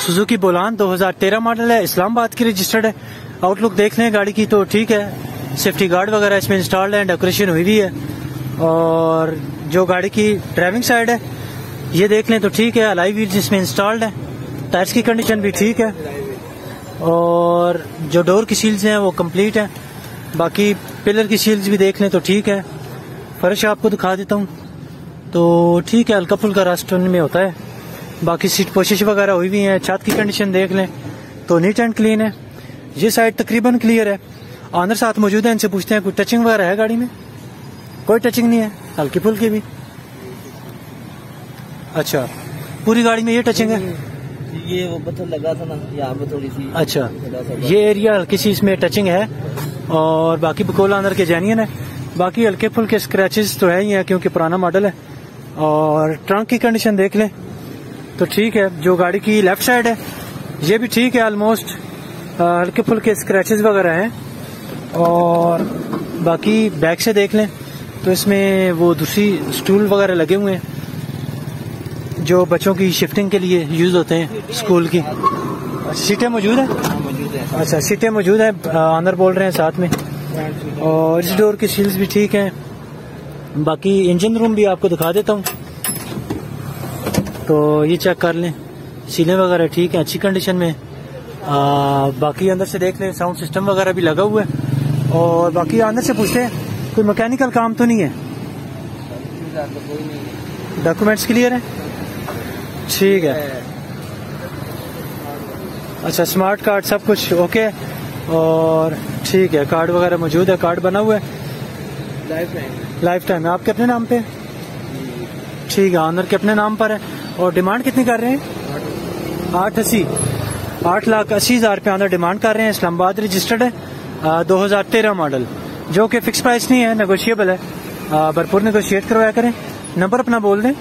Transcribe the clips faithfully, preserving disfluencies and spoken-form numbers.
Suzuki Bolan दो हज़ार तेरह मॉडल है, इस्लामाबाद की रजिस्टर्ड है। आउटलुक देख लें गाड़ी की तो ठीक है, सेफ्टी गार्ड वगैरह इसमें इंस्टॉल्ड है, डेकोरेशन हुई हुई है। और जो गाड़ी की ड्राइविंग साइड है ये देख लें तो ठीक है, अलाई व्हील्स इसमें इंस्टॉल्ड है, टायर्स की कंडीशन भी ठीक है और जो डोर की सील्स हैं वो कंप्लीट है। बाकी पिलर की सील्स भी देख लें तो ठीक है। फर्श आपको दिखा देता हूँ तो ठीक है, हल्का फुल्का रस्ट में होता है। बाकी सीट पोशिश वगैरह हुई हुई है। छत की कंडीशन देख लें तो नीट एंड क्लीन है। ये साइड तकरीबन क्लियर है। ऑनर साथ मौजूद है, इनसे पूछते हैं कोई टचिंग वगैरह है गाड़ी में? कोई टचिंग नहीं है, हल्की फुल्की भी। अच्छा, पूरी गाड़ी में ये टचिंग है? ये वो पत्थर लगा था ना यहाँ पे थोड़ी सी। अच्छा, ये एरिया हल्की सी इसमें टचिंग है और बाकी बकोल ऑनर के जेन्युइन है। बाकी हल्के फुल्के स्क्रैचेस तो है ही है क्योंकि पुराना मॉडल है। और ट्रंक की कंडीशन देख लें तो ठीक है। जो गाड़ी की लेफ्ट साइड है ये भी ठीक है, ऑलमोस्ट हल्के फुल्के स्क्रैचेस वगैरह हैं। और बाकी बैक से देख लें तो इसमें वो दूसरी स्टूल वगैरह लगे हुए हैं जो बच्चों की शिफ्टिंग के लिए यूज होते हैं स्कूल की। सीटें मौजूद है? अच्छा, सीटें मौजूद है, ऑनर बोल रहे हैं साथ में। और इस डोर की सील्स भी ठीक हैं। बाकी इंजन रूम भी आपको दिखा देता हूँ तो ये चेक कर लें, सीलें वगैरह ठीक है, अच्छी कंडीशन में। आ, बाकी अंदर से देख लें, साउंड सिस्टम वगैरह भी लगा हुआ है। और बाकी अंदर से पूछते हैं कोई मैकेनिकल काम तो नहीं है? डॉक्यूमेंट्स क्लियर है? ठीक है। अच्छा, स्मार्ट कार्ड सब कुछ ओके और ठीक है, कार्ड वगैरह मौजूद है, कार्ड बना हुआ है लाइफ टाइम। लाइफ टाइम है आपके अपने नाम पे? ठीक है, ऑनर के अपने नाम पर है। और डिमांड कितनी कर रहे हैं? आठ अस्सी आठ लाख अस्सी हजार रुपये ऑनर डिमांड कर रहे हैं। इस्लामाबाद रजिस्टर्ड है, दो हजार तेरह मॉडल, जो कि फिक्स प्राइस नहीं है, नेगोशिएबल है। भरपूर नेगोशिएट करवाया करें। नंबर अपना बोल दें।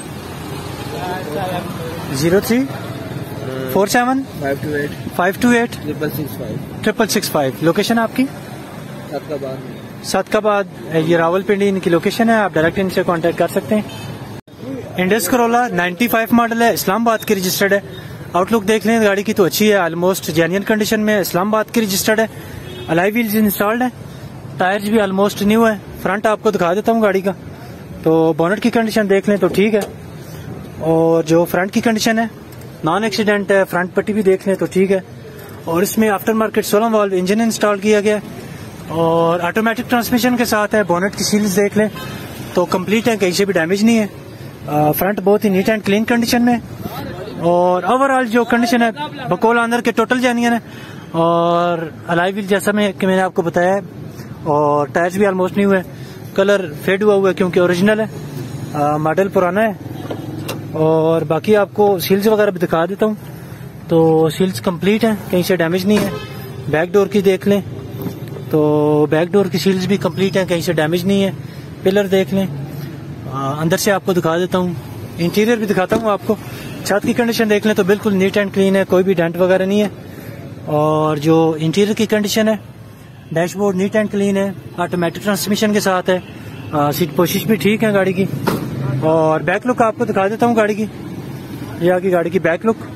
Zero three four seven five two eight five two eight triple six five triple six five. Location आपकी? सदकाबाद, ये रावलपिंडी इनकी लोकेशन है। आप डायरेक्ट इनसे कांटेक्ट कर सकते हैं। Indus Corolla ninety five model है, इस्लामाबाद की रजिस्टर्ड है। आउटलुक देख लें गाड़ी की तो अच्छी है, ऑलमोस्ट जेन्युइन कंडीशन में। इस्लामाबाद की रजिस्टर्ड है, अलाई व्हील्स इंस्टॉल्ड है, टायर्स भी ऑलमोस्ट न्यू है। फ्रंट आपको दिखा देता हूँ गाड़ी का तो बोनट की कंडीशन देख लें तो ठीक है। और जो फ्रंट की कंडीशन है नॉन एक्सीडेंट है, फ्रंट पट्टी भी देख लें तो ठीक है। और इसमें आफ्टर मार्केट सोलह वाल्व इंजन इंस्टॉल किया गया है और ऑटोमेटिक ट्रांसमिशन के साथ है। बोनट की सील्स देख लें तो कंप्लीट है, कहीं से भी डैमेज नहीं है। फ्रंट बहुत ही नीट एंड क्लीन कंडीशन में। और ओवरऑल जो कंडीशन है बकोल ऑनर के टोटल जेन्युइन है। और अलाई व्हील जैसा मैं कि मैंने आपको बताया है। और टायर्स भी ऑलमोस्ट न्यू है, कलर फेड हुआ हुआ है क्योंकि ओरिजिनल है, मॉडल पुराना है। और बाकी आपको सील्स वगैरह भी दिखा देता हूँ तो सील्स कंप्लीट हैं, कहीं से डैमेज नहीं है। बैक डोर की देख लें तो बैक डोर की सील्स भी कंप्लीट हैं, कहीं से डैमेज नहीं है। पिलर देख लें, आ, अंदर से आपको दिखा देता हूँ, इंटीरियर भी दिखाता हूँ आपको। छत की कंडीशन देख लें तो बिल्कुल नीट एंड क्लीन है, कोई भी डेंट वगैरह नहीं है। और जो इंटीरियर की कंडीशन है, डैशबोर्ड नीट एंड क्लीन है, ऑटोमेटिक ट्रांसमिशन के साथ है। आ, सीट पोशिश भी ठीक है गाड़ी की। और बैक लुक आपको दिखा देता हूँ गाड़ी की, ये आगे गाड़ी की बैक लुक।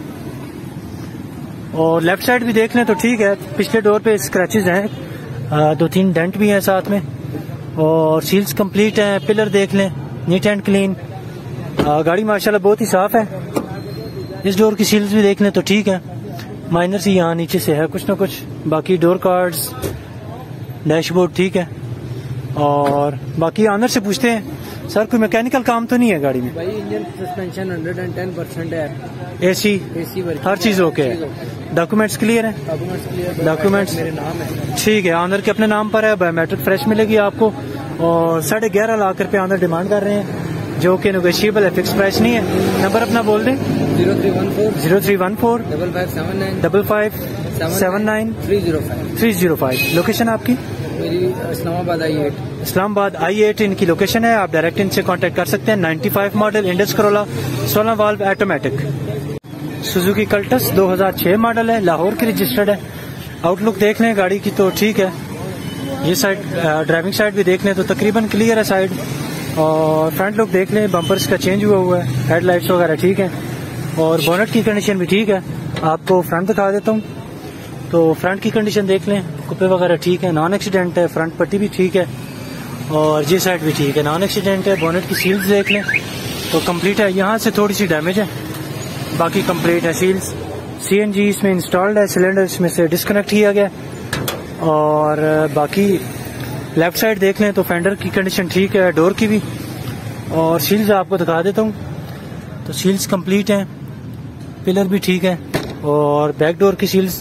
और लेफ्ट साइड भी देख लें तो ठीक है, पिछले डोर पे स्क्रैचेस हैं, दो तीन डेंट भी हैं साथ में। और सील्स कंप्लीट हैं। पिलर देख लें नीट एंड क्लीन, गाड़ी माशाल्लाह बहुत ही साफ है। इस डोर की सील्स भी देख लें तो ठीक है, माइनर सी यहाँ नीचे से है कुछ ना कुछ। बाकी डोर कार्ड्स, डैशबोर्ड ठीक है। और बाकी ऑनर से पूछते हैं सर कोई मैकेनिकल काम तो नहीं है गाड़ी में? भाई इंजन सस्पेंशन एक सौ दस परसेंट है, एसी एसी हर चीज ओके है, डॉक्यूमेंट्स क्लियर है? डॉक्यूमेंट्स क्लियर, डॉक्यूमेंट्स मेरे नाम है। ठीक है, ऑनर के अपने नाम पर है, बायोमेट्रिक फ्रेश मिलेगी आपको। और साढ़े ग्यारह लाख रुपए ऑनर डिमांड कर रहे हैं, जो कि नेगोशिएबल है, फिक्स प्राइस नहीं है। नंबर अपना बोल दें। Zero three one four zero three one four double five seven nine double five seven nine three zero five three zero five. Location आपकी? मेरी Islamabad I eight Islamabad I eight इनकी location है। आप डायरेक्ट इनसे कांटेक्ट कर सकते हैं। Ninety five model Indus Corolla सोलह वाल्व ऑटोमेटिक। सुजुकी कल्टस दो हज़ार छह मॉडल है, लाहौर की रजिस्टर्ड है। आउटलुक देख लें गाड़ी की तो ठीक है। ये साइड ड्राइविंग साइड भी देख लें तो तकरीबन क्लियर है साइड। और फ्रंट लुक देख लें, बम्पर्स का चेंज हुआ हुआ है, हेडलाइट्स वगैरह ठीक है। और बोनट की कंडीशन भी ठीक है। आपको फ्रंट दिखा देता हूँ। तो फ्रंट की कंडीशन देख लें, कुप्पे वगैरह ठीक है, नॉन एक्सीडेंट है, फ्रंट पट्टी भी ठीक है और ये साइड भी ठीक है, नॉन एक्सीडेंट है। बोनट की सील्स देख लें तो कंप्लीट है, यहाँ से थोड़ी सी डैमेज है, बाकी कंप्लीट है सील्स। सीएनजी इसमें इंस्टॉल्ड है, सिलेंडर इसमें से डिस्कनेक्ट किया गया और बाकी लेफ्ट साइड देख लें तो फेंडर की कंडीशन ठीक है, डोर की भी। और सील्स आपको दिखा देता हूँ तो सील्स कंप्लीट हैं, पिलर भी ठीक है और बैक डोर की सील्स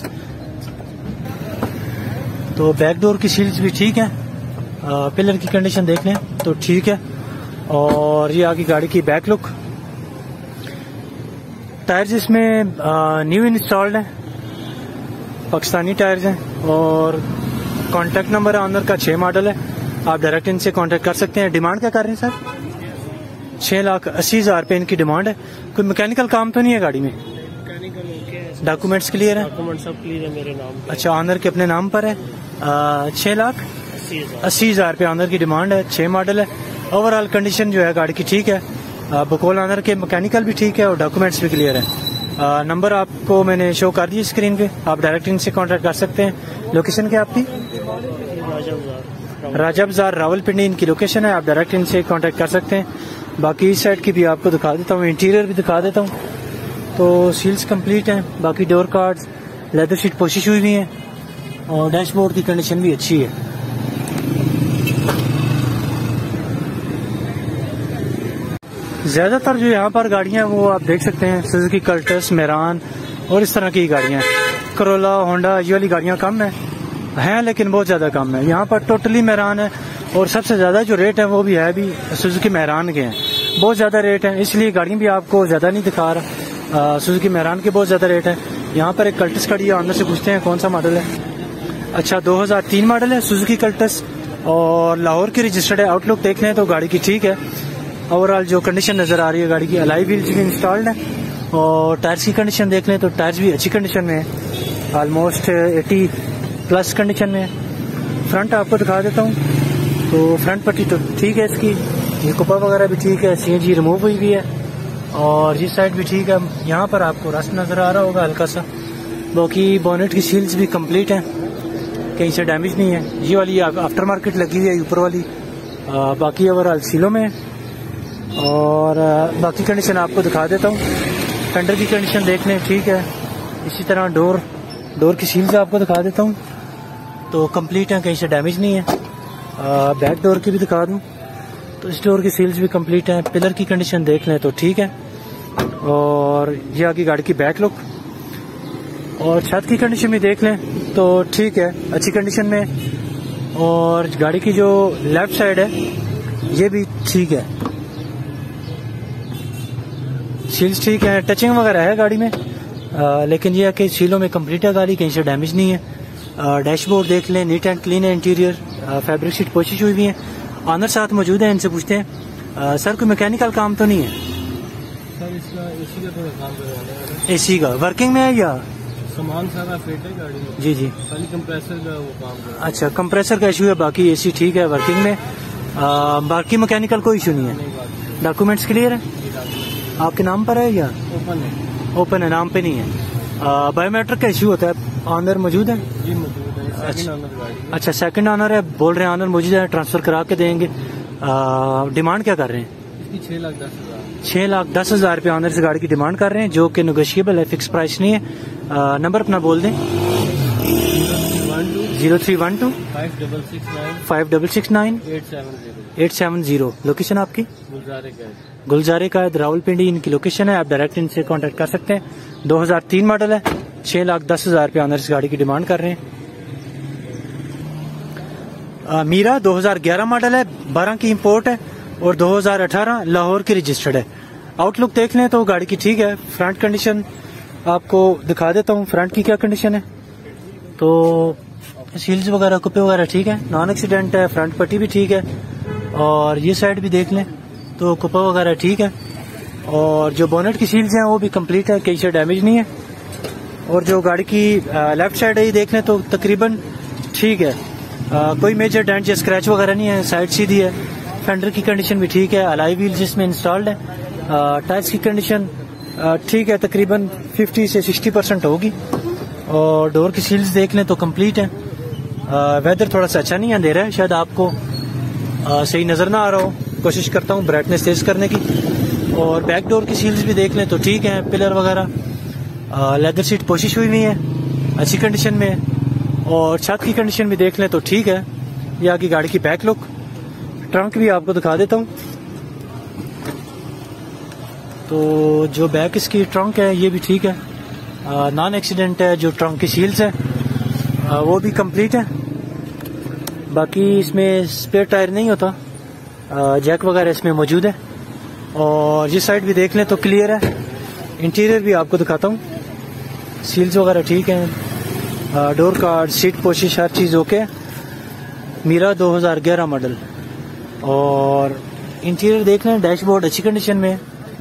तो बैक डोर की सील्स भी ठीक है। पिलर की कंडीशन देख लें तो ठीक है। और ये आगे गाड़ी की बैक लुक। टायर्स इसमें न्यू इंस्टॉल्ड है, पाकिस्तानी टायर्स हैं और कॉन्टैक्ट नंबर ऑनर का छः मॉडल है, आप डायरेक्ट इनसे कांटेक्ट कर सकते हैं। डिमांड क्या कर रहे हैं सर? छः लाख अस्सी हजार रुपये इनकी डिमांड है। कोई मैकेनिकल काम तो नहीं है गाड़ी में? मैकेनिकल ओके है, डॉक्यूमेंट्स क्लियर है? डॉक्यूमेंट सब क्लियर है मेरे नाम पे। अच्छा, ऑनर के अपने नाम पर है। छः लाख अस्सी हजार अस्सी हजार रुपये ऑनर की डिमांड है, छः मॉडल है। ओवरऑल कंडीशन जो है गाड़ी की ठीक है, बकौल ऑनर के मैकेनिकल भी ठीक है और डॉक्यूमेंट्स भी क्लियर है। नंबर आपको मैंने शो कर दिया स्क्रीन पे, आप डायरेक्ट इनसे कांटेक्ट कर सकते हैं। लोकेशन क्या आपकी? राजा बाजार रावलपिंडी इनकी लोकेशन है, आप डायरेक्ट इनसे कांटेक्ट कर सकते हैं। बाकी इस साइड की भी आपको दिखा देता हूँ, इंटीरियर भी दिखा देता हूँ। तो सील्स कंप्लीट हैं, बाकी डोर कार्ड्स लेदर शीट पोशिश हुई हुई है और डैशबोर्ड की कंडीशन भी अच्छी है। ज्यादातर जो यहाँ पर गाड़ियां वो आप देख सकते हैं सुजुकी कल्टस, मेरान और इस तरह की गाड़ियां हैं। करोला, होंडा ये वाली गाड़ियां कम है हैं लेकिन बहुत ज्यादा कम है। यहाँ पर टोटली मेरान है और सबसे ज्यादा जो रेट है वो भी है भी सुजुकी मेरान के हैं, बहुत ज्यादा रेट है, इसलिए गाड़ी भी आपको ज्यादा नहीं दिखा रहा। सुजुकी मेरान के बहुत ज्यादा रेट है। यहाँ पर एक कल्टस खड़ी है, अंदर से पूछते हैं कौन सा मॉडल है। अच्छा, दो हजार तीन मॉडल है सुजुकी कल्टस और लाहौर की रजिस्टर्ड है। आउटलुक देख लें तो गाड़ी की ठीक है। ओवरऑल जो कंडीशन नजर आ रही है गाड़ी की, अलाई व्हील्स भी इंस्टॉल्ड है और टायर्स की कंडीशन देख लें तो टायर्स भी अच्छी कंडीशन में है, ऑलमोस्ट अस्सी प्लस कंडीशन में है। फ्रंट आपको दिखा देता हूँ तो फ्रंट पट्टी तो ठीक है इसकी, ये कुप्पा वगैरह भी ठीक है, सीएनजी रिमूव हुई भी है और ये साइड भी ठीक है। यहाँ पर आपको रस्ट नजर आ रहा होगा हल्का सा। बाकी बोनेट की सील्स भी कंप्लीट है, कहीं से डैमेज नहीं है। ये वाली आफ्टर मार्केट लगी हुई है ऊपर वाली, आ, बाकी ओवरऑल सीलों में और बाकी कंडीशन आपको दिखा देता हूँ। फेंडर की कंडीशन देख लें ठीक है। इसी तरह डोर डोर की सील्स आपको दिखा देता हूँ तो कंप्लीट है, कहीं से डैमेज नहीं है। आ, बैक डोर की भी दिखा दूँ तो इस डोर की सील्स भी कंप्लीट है। पिलर की कंडीशन देख लें तो ठीक है और ये आगे गाड़ी की बैक लुक और छत की कंडीशन भी देख लें तो ठीक है, अच्छी कंडीशन में। और गाड़ी की जो लेफ्ट साइड है ये भी ठीक है, सील्स ठीक है, टचिंग वगैरह है गाड़ी में आ, लेकिन यह है कि सीलों में कंप्लीट है गाड़ी, कहीं से डैमेज नहीं है। डैशबोर्ड देख लें, नीट एंड क्लीन है, इंटीरियर फैब्रिक शीट पोशिश हुई हुई है। ऑनर साथ मौजूद है, इनसे पूछते हैं आ, सर कोई मैकेनिकल काम तो नहीं है? सर इसका एसी का थोड़ा काम करवाना है। एसी का वर्किंग में है या सामान सारा फिट है गाड़ी में? जी जी। खाली कंप्रेसर का वो काम कर। अच्छा, कंप्रेसर का इशू है, बाकी एसी ठीक है वर्किंग में। आ, बाकी मैकेनिकल कोई इशू नहीं है। डॉक्यूमेंट्स क्लियर है? आपके नाम पर है या ओपन है? ओपन है, नाम पे नहीं है। बायोमेट्रिक का इशू होता है, ऑनर मौजूद है? जी मौजूद है। सेकंड ओनर गाड़ी है। अच्छा, सेकंड ऑनर है, बोल रहे हैं ऑनर मौजूद है, ट्रांसफर करा के देंगे। डिमांड क्या कर रहे हैं? इसकी छह लाख दस हजार छह लाख दस हजार रुपये ऑनर से गाड़ी की डिमांड कर रहे हैं, जो कि नेगोशिएबल है, फिक्स प्राइस नहीं है। आ, नंबर अपना बोल दें। Zero three one two five double six nine five double six nine eight seven zero eight seven zero. Location आपकी? गुलजारे का गुलजारे का रावलपिंडी इनकी लोकेशन है, आप डायरेक्ट इनसे कांटेक्ट कर सकते हैं। दो हजार तीन मॉडल है, छह लाख दस हजार रुपये ऑनर इस गाड़ी की डिमांड कर रहे हैं। आ, मीरा दो हजार ग्यारह मॉडल है, बारह की इंपोर्ट है और दो हजार अठारह लाहौर की रजिस्टर्ड है। आउटलुक देख लें तो गाड़ी की ठीक है। फ्रंट कंडीशन आपको दिखा देता हूँ, फ्रंट की क्या कंडीशन है। तो सील्स वगैरह कुप्पे वगैरह ठीक है, नॉन एक्सीडेंट है, फ्रंट पट्टी भी ठीक है और ये साइड भी देख लें तो कुप्पा वगैरह ठीक है और जो बोनेट की सील्स हैं वो भी कंप्लीट है, कहीं से डैमेज नहीं है। और जो गाड़ी की लेफ्ट साइड है ये देख लें तो तकरीबन ठीक है, आ, कोई मेजर डेंट या स्क्रैच वगैरह नहीं है, साइड सीधी है। फेंडर की कंडीशन भी ठीक है, अलाई व्हील्स इसमें इंस्टॉल्ड है। टायर्स की कंडीशन ठीक है, तकरीबन फिफ्टी से सिक्सटी परसेंट होगी। और डोर की सील्स देख लें तो कंप्लीट है। वेदर थोड़ा सा अच्छा नहीं है, अंधेरा है, शायद आपको आ, सही नज़र ना आ रहा हो। कोशिश करता हूँ ब्राइटनेस तेज करने की। और बैक डोर की सील्स भी देख लें तो ठीक है, पिलर वगैरह। लेदर सीट पोशिश हुई हुई है, अच्छी कंडीशन में है। और छत की कंडीशन भी देख लें तो ठीक है। ये आगे गाड़ी की बैक लुक। ट्रंक भी आपको दिखा देता हूँ। तो जो बैक इसकी ट्रंक है ये भी ठीक है, नॉन एक्सीडेंट है। जो ट्रंक की सील्स है आ, वो भी कंप्लीट है। बाकी इसमें स्पेयर टायर नहीं होता, आ, जैक वगैरह इसमें मौजूद है। और ये साइड भी देख लें तो क्लियर है। इंटीरियर भी आपको दिखाता हूँ, सील्स वगैरह ठीक है। डोर कार्ड, सीट पोशिश, हर चीज़ ओके है। मीरा दो हज़ार ग्यारह मॉडल। और इंटीरियर देख लें, डैशबोर्ड अच्छी कंडीशन में है,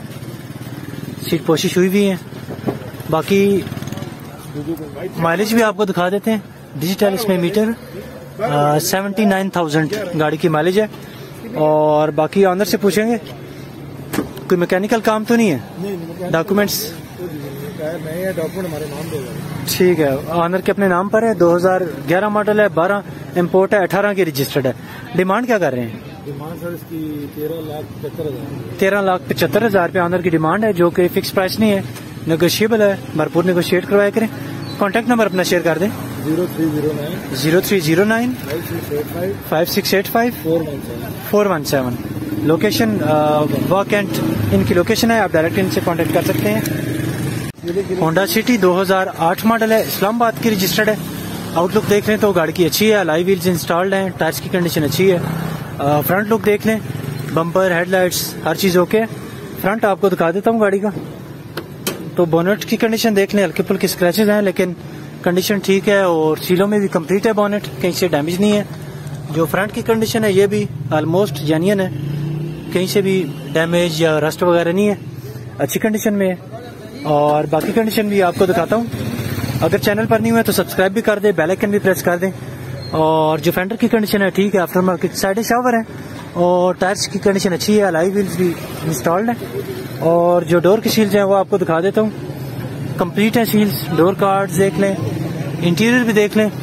सीट पोशिश हुई भी है। बाकी माइलेज भी आपको दिखा देते हैं, डिजिटल इसमें मीटर सेवेंटी नाइन थाउजेंड गाड़ी की माइलेज है। और बाकी ऑनर से पूछेंगे कोई मैकेनिकल काम तो नहीं है, डॉक्यूमेंट्स डॉक्यूमेंट हमारे नाम देगा। ठीक है, ऑनर के अपने नाम पर है। दो हज़ार ग्यारह मॉडल है, बारह इम्पोर्ट है, अठारह की रजिस्टर्ड है। डिमांड क्या कर रहे हैं? डिमांड सर इसकी तेरह लाख पचहत्तर हजार तेरह लाख पचहत्तर हजार रुपये ऑनर की डिमांड है, जो कि फिक्स प्राइस नहीं है, नेगोशिएबल है। भरपूर नेगोशिएट करवाया करें। कॉन्टैक्ट नंबर अपना शेयर कर दें। Zero three zero nine zero three zero nine five six eight five five six eight five four one seven four one seven. Location walk and इनकी लोकेशन है, आप डायरेक्ट इनसे contact कर सकते हैं। होंडा सिटी दो हज़ार आठ मॉडल है, इस्लामाबाद की रजिस्टर्ड है। आउटलुक देख लें तो गाड़ी की अच्छी है, अलॉय व्हील्स इंस्टॉल्ड हैं, टायर्स की कंडीशन अच्छी है। फ्रंट लुक देख लें, बम्पर, हेडलाइट्स, हर चीज़ ओके है। फ्रंट आपको दिखा देता हूँ गाड़ी का। तो बोनेट की कंडीशन देख लें, हल्के फुल्के स्क्रैचेज हैं लेकिन कंडीशन ठीक है। और सीलों में भी कंप्लीट है, बोनेट कहीं से डैमेज नहीं है। जो फ्रंट की कंडीशन है ये भी ऑलमोस्ट जेन्युइन है, कहीं से भी डैमेज या रस्ट वगैरह नहीं है, अच्छी कंडीशन में है। और बाकी कंडीशन भी आपको दिखाता हूँ। अगर चैनल पर नहीं हुआ तो सब्सक्राइब भी कर दें, बेल आइकन भी प्रेस कर दें। और जो फेंडर की कंडीशन है ठीक है, आफ्टर मार्केट साइड शावर है। और टायर्स की कंडीशन अच्छी है, अलॉय व्हील्स भी इंस्टॉल्ड है। और जो डोर की सील्स हैं वो आपको दिखा देता हूँ, कंप्लीट है सील्स। डोर कार्ड्स देख लें, इंटीरियर भी देख लें,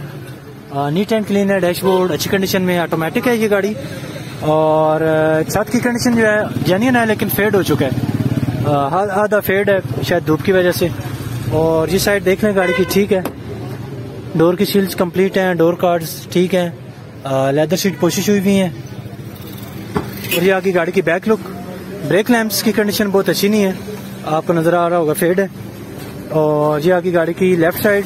नीट एंड क्लीन है। डैशबोर्ड अच्छी कंडीशन में, ऑटोमेटिक है ये गाड़ी। और छत की कंडीशन जो है जेन्युइन है लेकिन फेड हो चुका है, आधा फेड है शायद धूप की वजह से। और ये साइड देख लें गाड़ी की ठीक है, डोर की सील्स कंप्लीट हैं, डोर कार्ड्स ठीक हैं, लेदर सीट पोशिश हुई हुई हैं। और ये आगे गाड़ी की बैक लुक। ब्रेक लैंप्स की कंडीशन बहुत अच्छी नहीं है, आपको नजर आ रहा होगा, फेड है। और ये आगे गाड़ी की लेफ्ट साइड,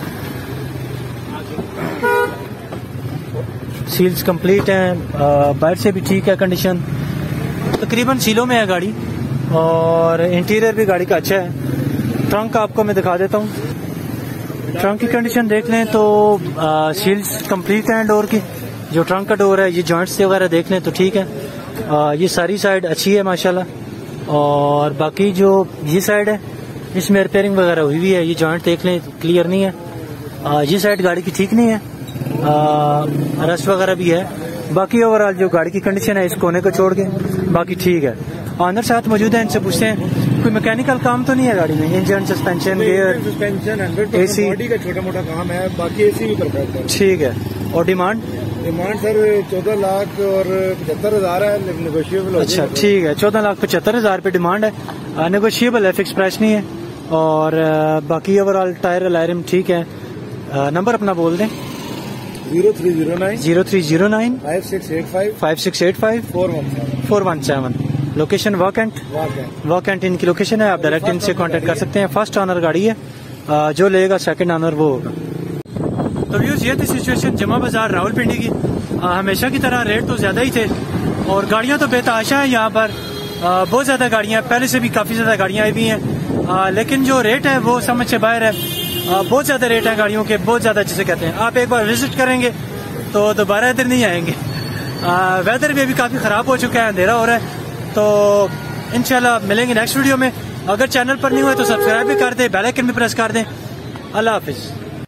सील्स कंप्लीट हैं, बाहर से भी ठीक है कंडीशन, तकरीबन सीलों में है गाड़ी। और इंटीरियर भी गाड़ी का अच्छा है। ट्रंक आपको मैं दिखा देता हूँ। ट्रंक की कंडीशन देख लें तो आ, सील्स कंप्लीट हैं डोर की। जो ट्रंक का डोर है ये जॉइंट्स वगैरह देख लें तो ठीक है। आ, ये सारी साइड अच्छी है माशाल्लाह। और बाकी जो ये साइड है इसमें रिपेयरिंग वगैरह हुई हुई है, ये जॉइंट देख लें क्लियर नहीं है। आ, ये साइड गाड़ी की ठीक नहीं है, रस्ट वगैरह भी है। बाकी ओवरऑल जो गाड़ी की कंडीशन है इस कोने को छोड़ के बाकी ठीक है। ऑनर साथ मौजूद है, इनसे पूछते हैं कोई मैकेनिकल काम तो नहीं है गाड़ी में? Engine, suspension, gear, suspension, AC, body का छोटा मोटा काम है, बाकी एसी भी परफेक्ट है। ठीक है। और डिमांड डिमांड सर चौदह लाख और पचहत्तर हजार है, नेगोशिएबल। अच्छा ठीक है, चौदह लाख पचहत्तर हजार रुपये डिमांड है, नेगोशिएबल है, फिक्स प्राइस नहीं है। और बाकी ओवरऑल टायर अलायरम ठीक है। नंबर अपना बोल दें। Zero three zero nine zero three zero nine five six eight five five six eight five four one seven four one seven. Location वॉकेंट वॉकेंट इनकी लोकेशन है, आप डायरेक्ट इनसे कांटेक्ट कर सकते हैं। फर्स्ट ऑनर गाड़ी है, जो लेगा सेकंड ऑनर वो होगा। तो व्यूअर्स ये थी सिचुएशन जमा बाजार रावलपिंडी की। आ, हमेशा की तरह रेट तो ज्यादा ही थे और गाड़ियां तो बेतहाशा है यहाँ पर। आ, बहुत ज्यादा गाड़ियां, पहले से भी काफी ज्यादा गाड़ियां आई हुई हैं, आ, लेकिन जो रेट है वो समझ से बाहर है। आ, बहुत ज्यादा रेट है गाड़ियों के, बहुत ज्यादा जिसे कहते हैं। आप एक बार विजिट करेंगे तो दोबारा इधर नहीं आएंगे। आ, वेदर भी अभी काफी खराब हो चुका है, अंधेरा हो रहा है। तो इंशाल्लाह मिलेंगे नेक्स्ट वीडियो में। अगर चैनल पर नहीं हुए तो सब्सक्राइब भी कर दें, बेल आइकन भी प्रेस कर दें। अल्लाह हाफिज।